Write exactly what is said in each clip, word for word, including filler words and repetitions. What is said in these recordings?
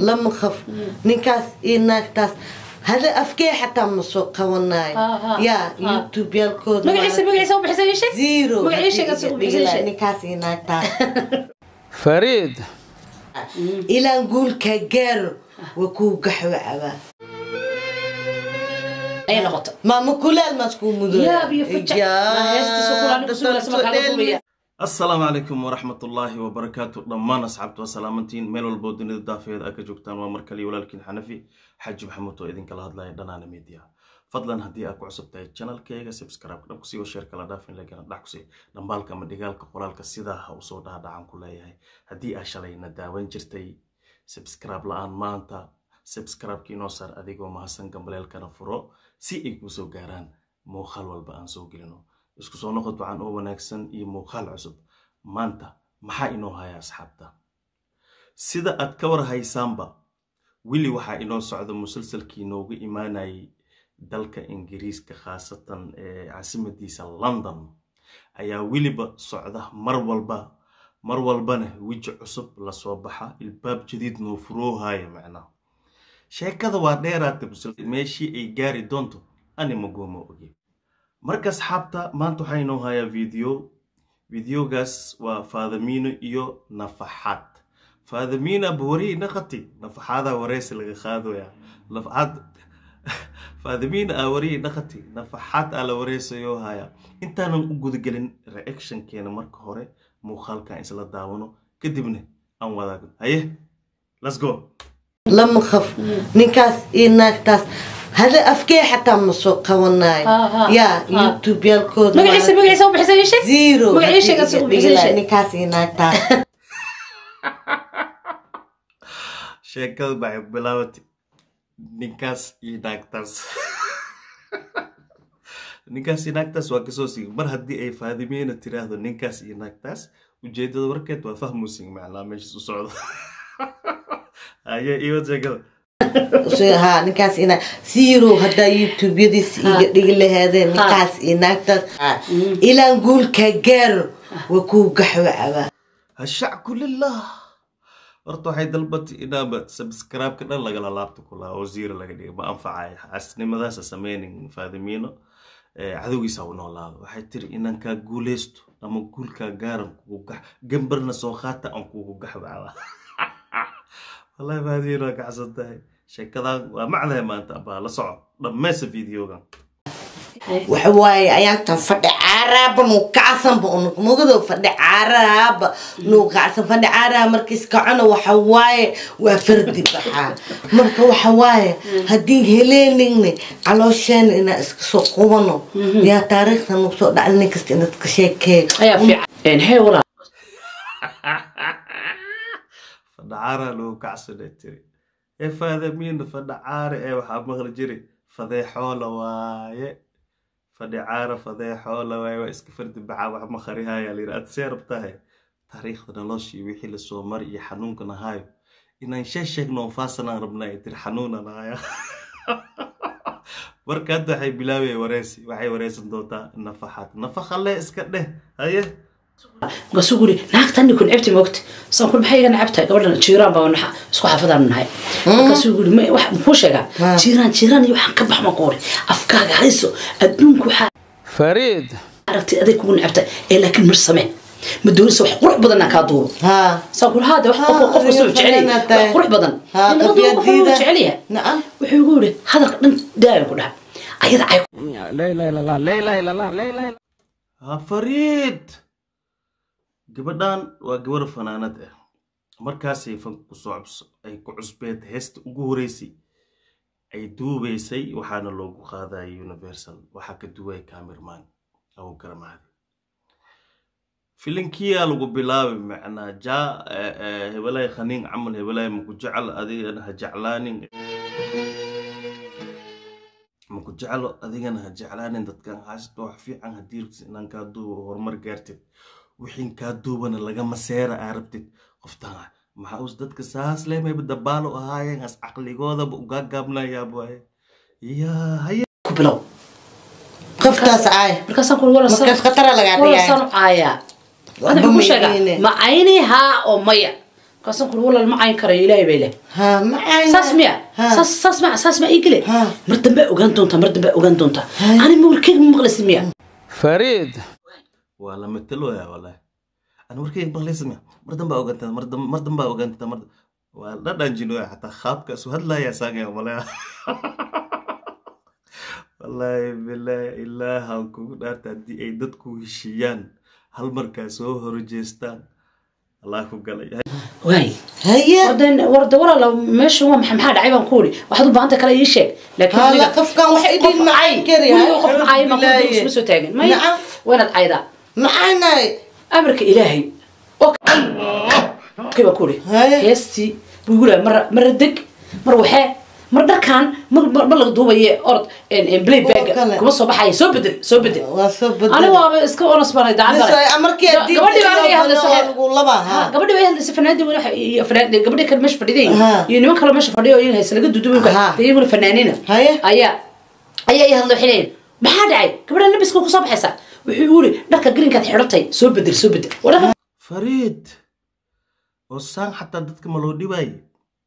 لما خف نكاس إنك هذا أفكار حتى مسوق قواناي يا يوتيوب يالكود مقعيسة مقعيسة وبحسن شيء زيرو مقعيسة قصو بحسن شيء نكاس إنك فريد إلى نقول كجار وكو قحوة عبا أي نقطة ما مكول المسكون مدير يا بيفتح ما هيست سكولان بسولة سمك على السلام عليكم ورحمة الله وبركاته ضمان أصحابت وسلامتين ميلو البودين الدافية أكا جوكتان ومركلي ولكن حنفي حج محمد وإذن كلا هاد لا يدنانا ميديا فضلا هدي أكو عصبتاي channel كيغا سبسكرايب كنبكسي وشير كلا دافين لكينا داكسي دنبالكا مدقالكا قرالكا سيداها وصودا دعان كلايهي هدي أشالينا داوين جرتي سبسكرايب لآن مانتا سبسكرايب كينو سار أديقو مهسن قنبليل كان فرو سي إيكو سو غاران موخال والبان سو قلنو isku soo noqod baan oo wanaagsan iyo muuqaal cusub maanta maxaa inoo haya asxaabta sida aad ka war haysaanba wili waxa inoo socdo musalsalkii noogu imaanay dalka Ingiriiska khaasatan ee caasimadiisa London ayaa wiliba socda mar walba mar walbana wiji cusub la soo baxa ilbaab jadiid noo furoohaya macna sheekada waa dheeraatay musalsal meeshii ay gaari doonto ani ma goomo ogi marka asxaabta maanta waxay noo haya video videogaas waa Faadamiino iyo Nafaxaad Faadamiina boori naqati Nafaxaada wareys laga qaadaya Nafaxaad Faadamiina awari naqati Nafaxaad ala wareysayo haya intaan u gudagelin reaction keena marka hore muuqaalka isla daawano kadibna aan wadaagno haye let's go لما خف نكاس إنك هذا أفكار حتى مسوق قواناي يا يوتيوب يالكود مقعيسة مقعيسة وبحسن شيء زيرو مقعيسة قصو بحسن شيء نكاس إنك sheekadu baa bilaawatay ninkaas iyo naagtaas ninkaas iyo naagtaas waa kasoo sii mar haddii ay Faadimiina tiraahdo ninkaas iyo naagtaas ujeedada warkeed waa fahmuusin macnaa meesha u socdo ayaa iyo sheekada ها نكاس إنا سيرو هدا يوتيوب يديس يدقل هذا نكاس إنك إلى نقول كجار وكو قحوة عبا هالشع كل الله ورطو حي دلبت إنابة سبسكرايب كنا لغا لابتو كلها وزير لغا ما أنفعي حسني مداسة سميني Faadimiino عدوغي ساونو الله وحي تري إنان كا قوليستو لما نقول كجار وكو قح جنبرنا سوخاتا أنكو قحوة عبا والله Faadimiino كعصدتها sheekadan waa macnaheedu maanta baa la soco dhameeysa videogan waxa way ayaan fadhi carab nu kacsan buu nuqmugado fadhi carab nu kacsan fadhi carab markiis kacana waxa way waa fardi baxa marka waxa way hadii heleeninne calooshan ina iska soo qubano ya taariikhda nu soo dhacnay kasta inaad ka sheekay ayaa fiican hey wala fadhi carab lu kacsanay Faadimiina fadhacaare ee waxa maqal jiray fadeexoola waaye fadhacaare fadeexoola waaye waa iska fardi baxa wax ma kharihaaya leeyahay aad seerabtahay taariikhda noloshii wixii la soo maray iyo xanuunka nahayo inaan sheegno faasana rabnaa tir xanuuna naaya markaad waxay bilaabay wareysi waxay wareysan doontaa Nafaxaad Nafaxaad iska dheh haye قصوري ناقتني كن عبتي موقت صار كل بحاجة أنا عبتها قبل جيران بونحا اسكو حافظها من هاي قصوري ما واحد مفوشة جيران جيران يوحنا كبح مقوري أفكار عيسو أدنك وحا فريد عرفتي أذيك كون عبتها إيه لكن مش سمع مدوني سوح قرح بدنا كادور ها صار كل هذا واحد قف قف سوح عليه قرح بدن ها قف عليها نعم وحيقولي هذا داير كلها أيضا عيق لا لا لا لا لا لا لا لا ها فريد gabadhan waa gabar fanaanad ah markaas ay fan ku soo ay ku cusbeed heesta ugu horeysay ay duubaysay waxaana loogu qaaday Universal waxa ka duway cameraman aw garmaad filinkiya lagu bilaabay macna ja hebelay khaniin amal hebelay ma ku jecel adigana ha jeclaanin ma ku jecel adigana ha jeclaanin dadkan haasto wax fiican hadii inaan ka duubo horumar gaartid وحين كادوبنا لقى مسيرة عربتك قفتها مع أوس دتك ساس ليه ما بدبالو هاي ناس عقلي جودا بقى قبلنا يا أبوي يا هيا كبلو قفتها سعاي مركز أقول ولا صار مركز خطر لقى ولا صار عايا أنا بقول شيء ما عيني ها أو مية قاسم كل والله المعين كري إلهي بيله ها معين ساسميا ساس ساسمع ساسمع إيجلي مردم بقى وجندونتا مردم بقى وجندونتا أنا موركيك مغلس ميا فريد والله مثله يا والله أنا موركيك مغلس ميا مردم بقى وجندونتا مردم مردم بقى وجندونتا مردم والله دانجينو حتى خابك سو هلا يا ساقي والله والله بالله إلا هالكو دارت دي أي دتكو هشيان هالمركز هو رجستان الله يقول واي هيا وردن ورد ورا لو مش هو محمد عيبان كوري واحد بانت كلا يشيك لكن هلا قف كان واحد يدين معي كري هاي قف معي ما كنت مش مسوتاجن ما نعم وين العيدا معنا أمرك إلهي أوكي كيف أقولي يستي بيقول مرة مرة دق مرة وحى مرة كان مرة مرة دوبي أرض إن إن بلاي باج كم صباح هاي سو بدل سو بدل أنا هو إسكو أنا صباح ده عندنا أمرك يا دي قبل ما أنا هذا صحيح والله ما قبل ما هذا سفنان دي ولا فنان قبل كان مش فردي يعني ما كانوا مش فردي وين هيس لقيت دوبي يقولوا فنانين هيا هيا هيا يهلا حلين ما حد عاي قبل نلبس كوكو صباح حسا ويقولوا لك جرين كانت حرتي سو بدل سو بدل ولا فريد وسان حتى دتك ملودي باي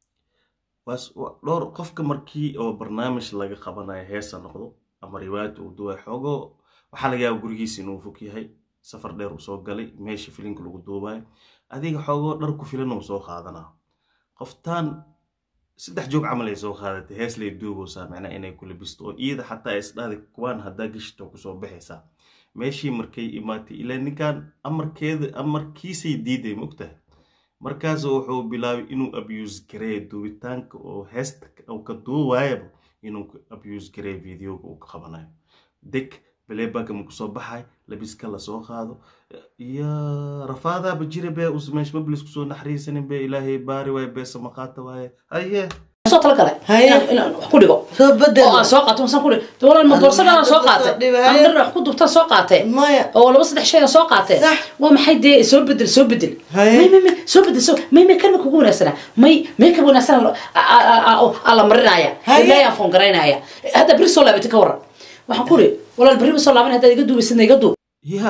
بس دور قفك markii oo barnaamij laga qabanayo heesa noqdo ama riwaayad uu duway xogo waxa laga yaabaa gurigiisa inuu fog yahay safar dheer uu soo galay meeshii filimka lagu duubay adiga xogo dhar ku filan uu soo qaadanaa qoftaan saddex joog camal ay soo qaadatay hees lay duubo saamicna inay ku libisto oo iyada xataa isdhaadi kuwan hadaa gishto ku soo bixaysa meeshii markay imaatay ilaa ninkan amarkeeda amarkiisay diiday mugtahay markaas wuxuu bilaabay inuu abuse gareeyo duubitaanka oo heesta oo ka duuwaayaba inuu abuse gareeyo videoga uu ka qabanayo deg playback ma kusoo baxay labiska la soo qaado iyo rafaada bajire bee usmeesh mablis kusoo naxariisanin bee ilaahay baari waay bee samaqaata waay aye soo tala galay هيا ku dhigo soo bedel oo soo qaato san ku dhigo dooran ma doorsana soo qaatay aan dhar wax ku dubta soo qaatay oo laba saddex shay soo qaatay waa maxay dee soo bedel soo bedel may may soo bedel soo may may kalma kugu wanaagsan may may ka wanaagsan ala marinaya ilaa foon garaynaya hada bari soo laabtay ka waran waxaan ku leeyahay walaal bari soo laaban hada iga duubisan iga duub ya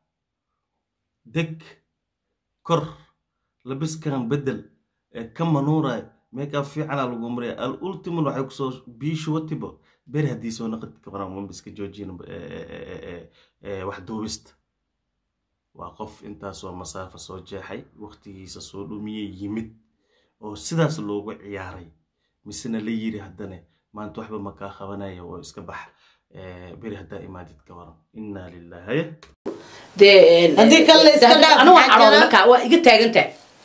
deg kor labiskan bedel kama nuuray ميكا في على الجمهورية الأولتيمون راح يكسر بيشو وتبا بير هديسو نقد كبرنا من بس كجوجين واحد دوست وقف انت سو مسافة سو جاحي وقتي سو دومية يمد أو سداس اللوجو عياري مسنا اللي يري هدنا ما انتو حب مكا خبنايا واسكبح بير هدا إمادة كبرنا إنا لله هيا دي هديك اللي اسكبح أنا وعرض مكا وإجت تاجنت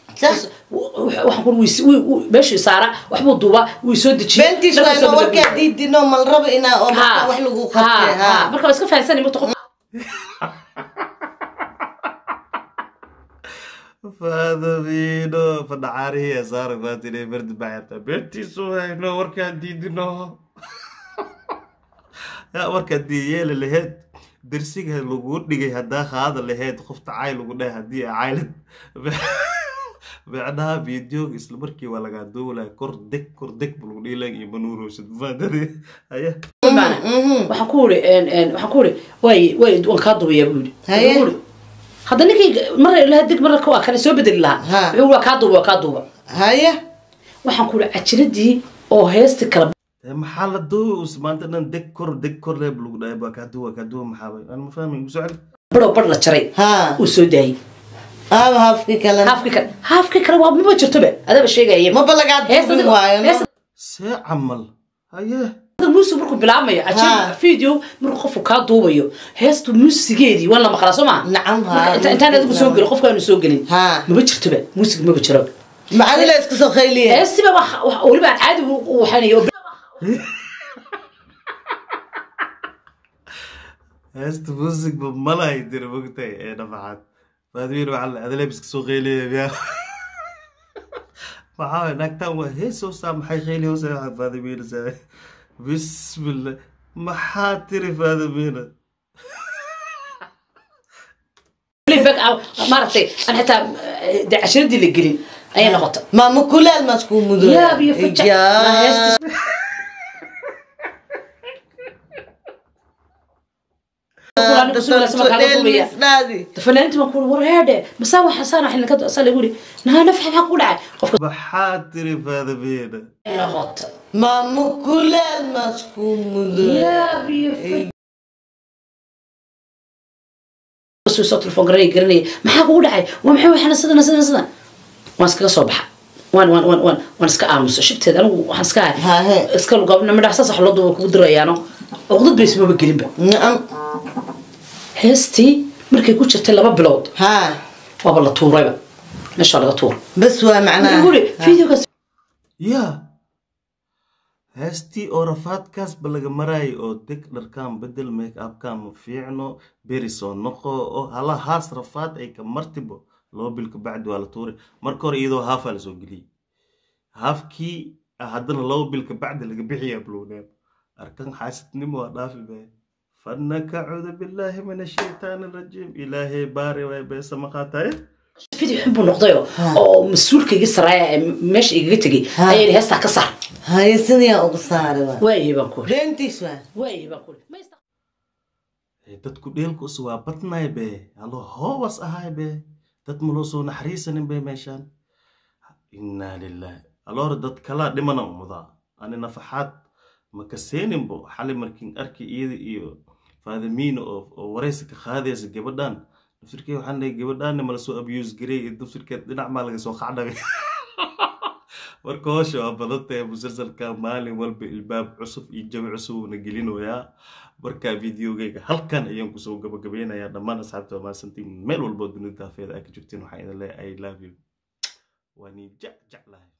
waxaan ku wii meeshii saara waxba duuba wii soo dajiyay bentiis waa warka diidino mal rabo ina oo wax lagu qabtay ha marka iska fahansan inta qof فادبينو فدعاري يا صار فاتني برد بعد بنتيس وينو warka diidino ya warka diiyay lahayd درسيga lagu dhigay hadaa qaada lahayd qofta caay lagu dhahay hadii caylad بعدها فيديو اسلو مركي ولا قادو ولا كور دك كور دك بلودي لك يبنورو سدفادري هيا معنا waxaan ku uri een een waxaan ku uri way way waan ka duubay buudi هيا hadda ninkii mar la hadig mar ka kala soo bedel laha wuxuu waa ka duuba ka duuba هيا waxaan ku uri ajiradii oo heesta kala maxaa la duu usmaanta dhan deg kor deg kor le bluuday ba ka duuba ka duuba maxaa way aan ma fahmin soo cel baro bar la jaray ha uu soo daayay آه هافكي كلام هافكي كلام هافكي كلام وما بجرتبه هذا بشيء جاي ما بلقات هيا سعمل هيا الموسى بركو بلعمية عشان فيديو مركو خفوا كادوبيو هيستو موسى جدي ولا ما خلاص ما نعم ها انت انت لازم تسوق له خفوا انه يسوق لي ها ما بجرتبه موسى ما بجرب مع اللي اسكو سو خيليه هسه بقى ولي بعد عادي وحني هست موسى بملا يدير وقتي انا بعد فادوير وعلى هذا لابس سو خيليه بيا معاه نكتا وهي سو سام حي خيليه وسا فادوير بسم الله ما حاتري فادوير لي بقى مرتي انا حتى عشرة دي اللي قليل اي نقطه ما مو كل المسكون مدير يا بي فتح فنانتي ما كون ورهاده مساوي حسان احنا كده اصلا يقولي نها نفح حق ودعي بحاتري في هذا بينا يا غط ما مكل المسكوم يا بي بس صوت تليفون قرني قرني ما حق ودعي ومحي وحنا سدنا سدنا سدنا واسكا صبح وان وان وان وان وان اسكا امس شفت انا waxaan iska hay iska lugab nama dhaxsa sax loo ku dirayaano uqdad bay isma begelin ba nacam heesti markay ku jirtay laba bilood ha waba la tuurayba meesha laga tuur bas waa macnaa fiidiyoga ya heesti oo rafaadkaas balaga maray oo deg dharkaan bedel make up ka ma fiicno beri soo noqo oo hala haas rafaad ay ka martibo loo bilka bacdi waa la tuuray marka hore iyadoo haafa la soo geliyay haafkii haddana loo bilka bacdi laga bixiyaa blowneed arkan xaasidnimo waa dhaafi bay فنكعوذ بالله من الشيطان الرجيم إلهي باري ويبس مقاطعي فيديو حبو نقضيه أو مسؤول كي سرايا مش إجتكي هاي اللي هسه كسر هاي سنيا أقصار واي بقول رنتي سوا واي بقول ما يست تدكو ديلكو سوا بطناي به الله هو وس أهاي به تتملوسو نحريسن به مشان إنا لله الله ردت كلا دمنا ومضى أنا نفحات مكسينين بو حالي مركين أركي إيدي إيو فهذا مين أو وريسك خاذيس جبدان نفسركي وحنا جبدان ملسو أبيوز جري نفسركي نعمل لك سو خعنا وركوش وبضت مسلسل كمالي والبي الباب عصف يجمع عصف ونجلين ويا بركا فيديو جيك هل كان أيام كسو جب جبينا يا دمان أصحابته ما سنتين ميل والبود نتافيد أكيد جبتين وحين الله I love you وني جع جع له